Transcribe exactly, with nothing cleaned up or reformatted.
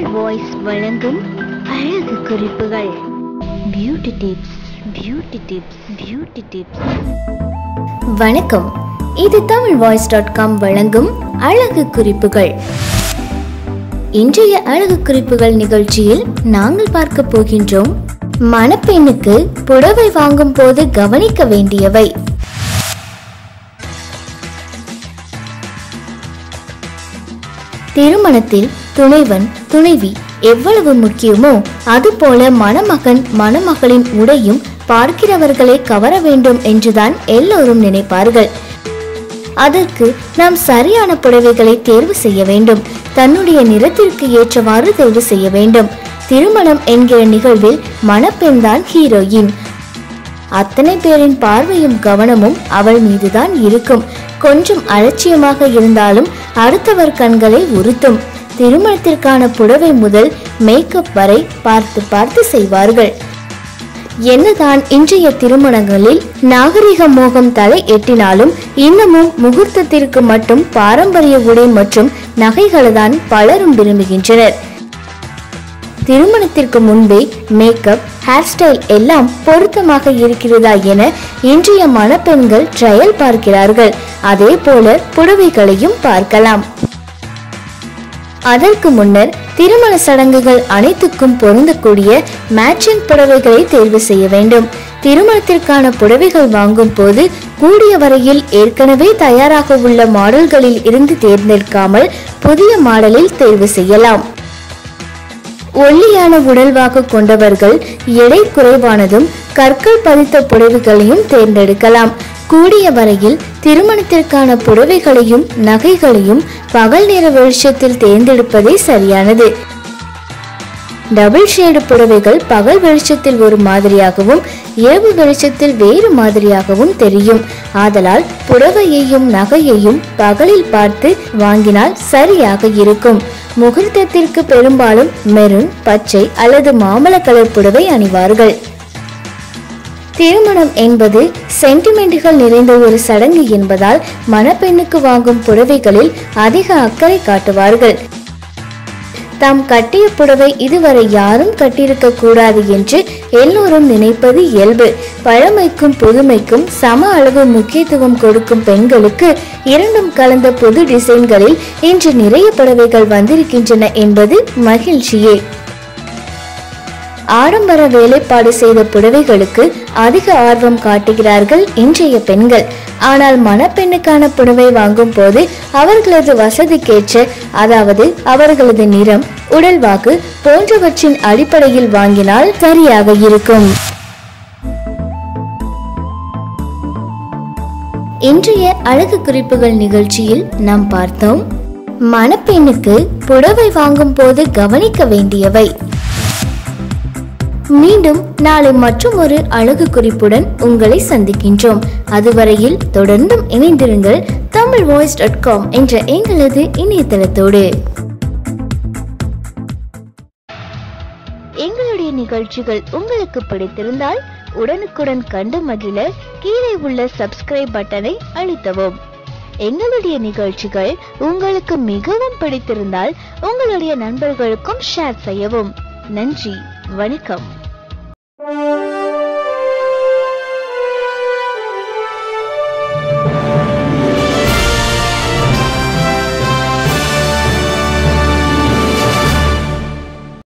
Tamil voice வழங்கும் அழகு குறிப்புகள். Beauty tips, beauty tips, beauty tips. வணக்கம், இது தமிழ் வாய்ஸ் டாட் காம் வழங்கும் அழகு குறிப்புகள். இன்றைய அழகு குறிப்புகள் நிகழ்ச்சியில் நாங்கள் பார்க்க போகின்றோம், மணப்பெண்ணுக்கு புடவை வாங்கும் போது கவனிக்க வேண்டியவை. திருமணத்தில் துணைவன் துணைவி எவ்வளவு முக்கியமோ அதுபோல மணமகன் மணமகளின் உடையும் பார்க்கிறவர்களை கவர வேண்டும் என்றுதான் எல்லோரும் நினைப்பார்கள். அதற்கு நாம் சரியான புடவைகளை தேர்வு செய்ய வேண்டும். தன்னுடைய நிறத்திற்கு ஏற்றவாறு தேர்வு செய்ய வேண்டும். திருமணம் என்கிற நிகழ்வில் மணப்பெண் தான் ஹீரோயின். அத்தனை பேரின் பார்வையும் கவனமும் அவள் மீதுதான் இருக்கும். கொஞ்சம் அலட்சியமாக இருந்தாலும் அடுத்தவர் கண்களை உறுத்தும். திருமணத்திற்கான புடவை முதல் மேக்கப் வரை பார்த்து பார்த்து செய்வார்கள். என்னதான் இன்றைய திருமணங்களில் நாகரிக மோகம் தலை எட்டினாலும் இன்னமும் முகூர்த்தத்திற்கு மட்டும் பாரம்பரிய உடை மற்றும் நகைகளை தான் பலரும் விரும்புகின்றனர். திருமணத்திற்கு முன்பே மேக்கப், ஹேர் ஸ்டைல் எல்லாம் பொருத்தமாக இருக்கிறதா என இன்றைய மணப்பெண்கள் ட்ரையல் பார்க்கிறார்கள். அதே போல புடவைகளையும் பார்க்கலாம். அதற்கு முன்னர் திருமண சடங்குகள் அனைத்துக்கும் பொருந்தக்கூடிய மேட்சிங் புடவைகளை தேர்வு செய்ய வேண்டும். திருமணத்திற்கான புடவைகள் வாங்கும் போது கூடிய வரையில் ஏற்கனவே தயாராக உள்ள மாடல்களில் இருந்து தேர்ந்தெடுக்காமல் புதிய மாடலில் தேர்வு செய்யலாம். ஒல்லியான உடல்வாகு கொண்டவர்கள் எடை குறைவானதும் கற்கள் பதித்த புடவைகளையும் தேர்ந்தெடுக்கலாம். கூடிய வரையில் திருமணத்திற்கான புடவைகளையும் நகைகளையும் பகல் நேர வெளிச்சத்தில் தேர்ந்தெடுப்பதே சரியானது. டபுள் ஷேடு புடவைகள் பகல் வெளிச்சத்தில் ஒரு மாதிரியாகவும் இரவு வெளிச்சத்தில் வேறு மாதிரியாகவும் தெரியும். ஆதலால் புடவையையும் நகையையும் பகலில் பார்த்து வாங்கினால் சரியாக இருக்கும். முகூர்த்தத்திற்கு பெரும்பாலும் மெரூன், பச்சை அல்லது மாம்பழ கலர் புடவை அணிவார்கள். திருமணம் என்பது சென்டிமெண்ட்டுகள் நிறைந்த ஒரு சடங்கு என்பதால் மணப்பெண்ணுக்கு வாங்கும் புடவைகளில் அதிக அக்கறை காட்டுவார்கள். தாம் கட்டிய புடவை இதுவரை யாரும் கட்டியிருக்க கூடாது என்று எல்லோரும் நினைப்பது இயல்பு. பழமைக்கும் புதுமைக்கும் சம அளவு முக்கியத்துவம் கொடுக்கும் பெண்களுக்கு இரண்டும் கலந்த புது டிசைன்களில் இன்று நிறைய புடவைகள் வந்திருக்கின்றன என்பது மகிழ்ச்சியே. ஆடம்பர வேலைப்பாடு செய்த புடவைகளுக்கு அதிக ஆர்வம் காட்டுகிறார்கள் இன்றைய பெண்கள். ஆனால் மணப்பெண்ணுக்கான புடவை வாங்கும் போது அவர்களது வசதிக்கேற்ற, அதாவது அவர்களது நிறம், உடல்வாக்கு போன்றவற்றின் அடிப்படையில் வாங்கினால் சரியாக இருக்கும். இன்றைய அழகு குறிப்புகள் நிகழ்ச்சியில் நாம் பார்த்தோம், மணப்பெண்ணுக்கு புடவை வாங்கும் போது கவனிக்க வேண்டியவை. மீண்டும் நாளை மற்றும் ஒரு அழகு குறிப்புடன் உங்களை சந்திக்கின்றோம். அதுவரையில் தொடர்ந்தும் இணைந்திருங்கள் தமிழ் வாய்ஸ் டாட் காம் என்ற எங்களது இணையதளத்தோடு. எங்களுடைய நிகழ்ச்சிகள் உங்களுக்கு பிடித்திருந்தால் உடனுக்குடன் கண்டு மகிழ கீழே உள்ள சப்ஸ்கிரைப் பட்டனை அழுத்தவும். எங்களுடைய நிகழ்ச்சிகள் உங்களுக்கு மிகவும் பிடித்திருந்தால் உங்களுடைய நண்பர்களுக்கும் ஷேர் செய்யவும். நன்றி, வணக்கம்.